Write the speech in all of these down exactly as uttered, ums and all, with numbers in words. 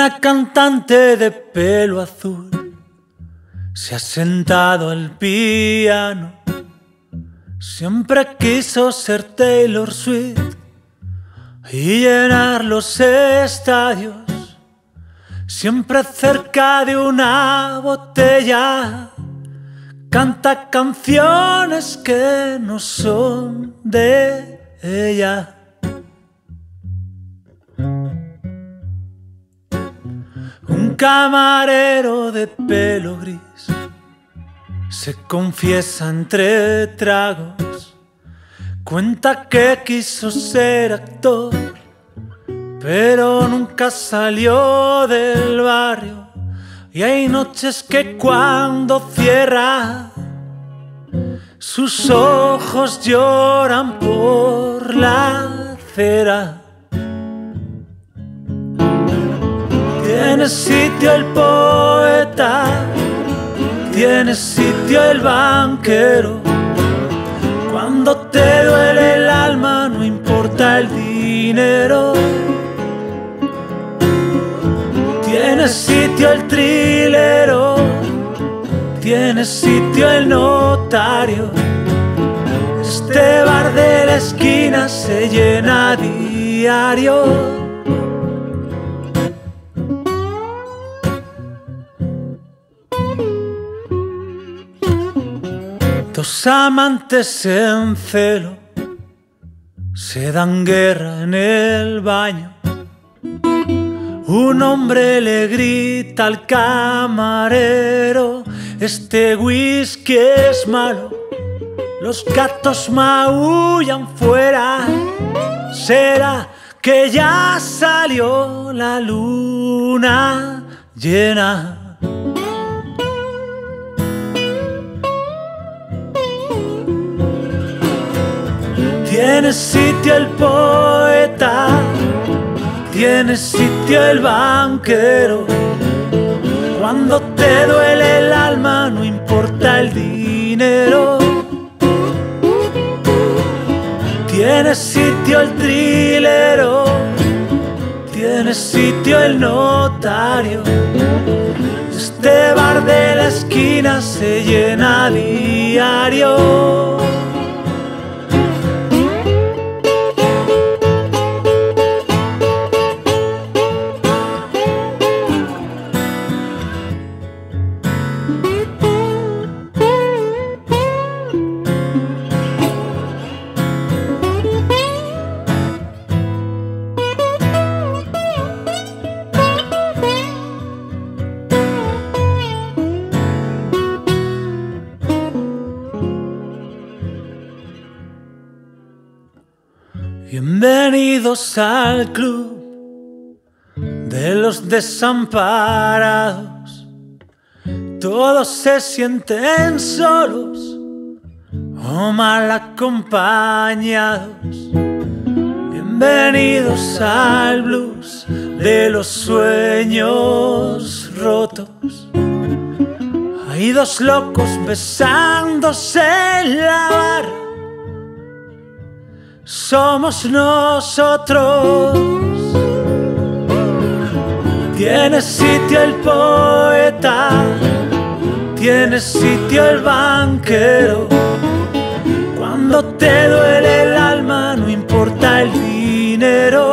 Una cantante de pelo azul se ha sentado al piano. Siempre quiso ser Taylor Swift y llenar los estadios. Siempre cerca de una botella canta canciones que no son de ella. Un camarero de pelo gris se confiesa entre tragos. Cuenta que quiso ser actor, pero nunca salió del barrio. Y hay noches que cuando cierra sus ojos lloran por la acera. Tiene sitio el poeta, tiene sitio el banquero. Cuando te duele el alma no importa el dinero. Tiene sitio el trilero, tiene sitio el notario. Este bar de la esquina se llena a diario. Dos amantes en celo se dan guerra en el baño. Un hombre le grita al camarero: este whisky es malo, los gatos maullan fuera. ¿Será que ya salió la luna llena? Tiene sitio el poeta, tiene sitio el banquero. Cuando te duele el alma no importa el dinero. Tiene sitio el trilero, tiene sitio el notario. Este bar de la esquina se llena a diario. Bienvenidos al club de los desamparados. Todos se sienten solos o mal acompañados. Bienvenidos al blues de los sueños rotos. Hay dos locos besándose en la barra. Somos nosotros. Tiene sitio el poeta, tiene sitio el banquero. Cuando te duele el alma no importa el dinero.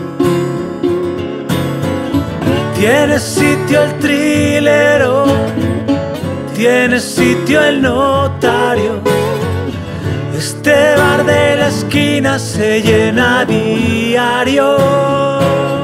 Tiene sitio el trilero, tiene sitio el notario. Este bar de la esquina se llena a diario.